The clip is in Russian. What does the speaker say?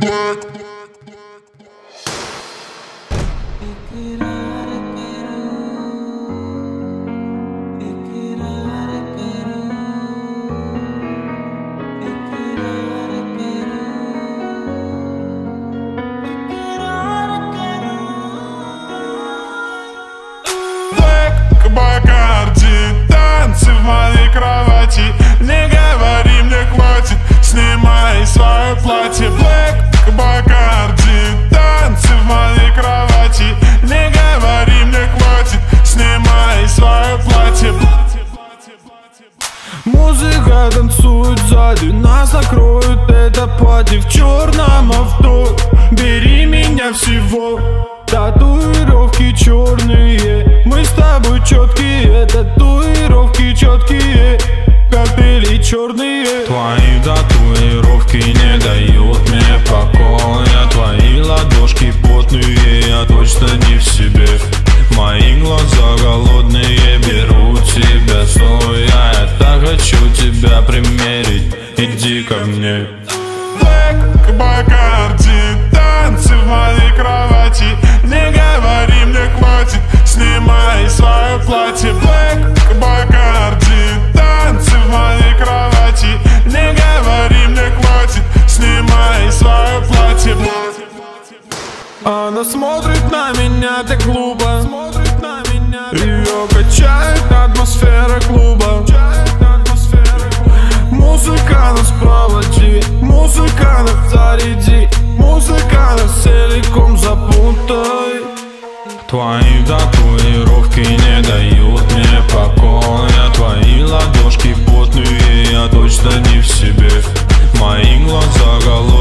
black. Бакарди, танцы в моей кровати. Не говори, мне хватит, снимай свое платье. Блэк, Бакарди, танцы в моей кровати. Не говори, мне хватит, снимай свое платье. Музыка танцует сзади, нас накроет это пати. В черном авто, бери меня всего. Татуировки черные, мы с тобой четкие. Татуировки четкие, капели черные. Твои татуировки не дают мне покоя. Твои ладошки потные, я точно не в себе. Мои глаза голодные, берут тебя стоя. Я так хочу тебя примерить, иди ко мне. Блэк, Бакарди, танцы в моей кровати. Не говори, мне хватит, снимай свое платье. Блэк, Бакарди, танцы в моей кровати. Не говори, мне хватит, снимай свое платье. Она смотрит на меня так глупо, ее качает атмосфера клуба. Музыка нас проводи, музыка нас заряди, музыка нас целиком запутай. Твои татуировки не дают мне покоя. Твои ладошки потные, я точно не в себе. Мои глаза голодные.